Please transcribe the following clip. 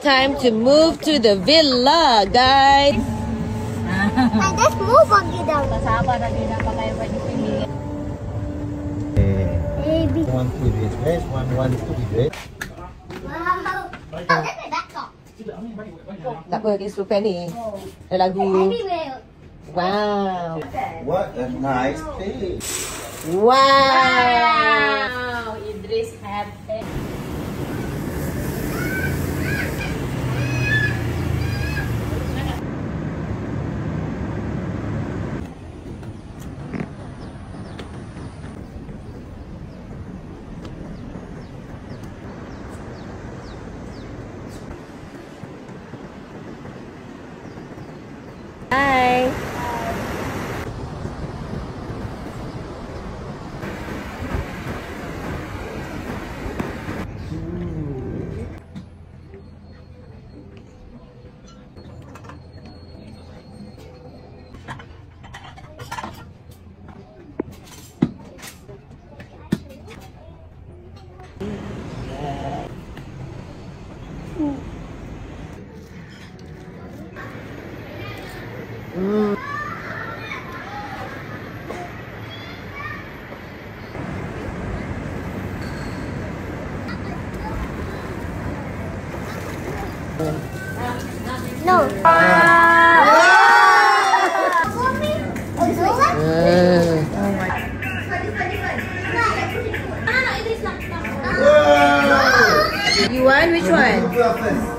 time to move to the villa, guys. Let's move on kita. Kasama na din ang mga iba yung pili. A, B. 1, 2 is dress, 1, 1, 2 is dress. Wow. Oh, that's my backpack. Tak apa, dia suruh ni. Lagu. Everywhere. Wow. What a nice place. Wow. Wow! Idris had it. Bye. No. You want which one?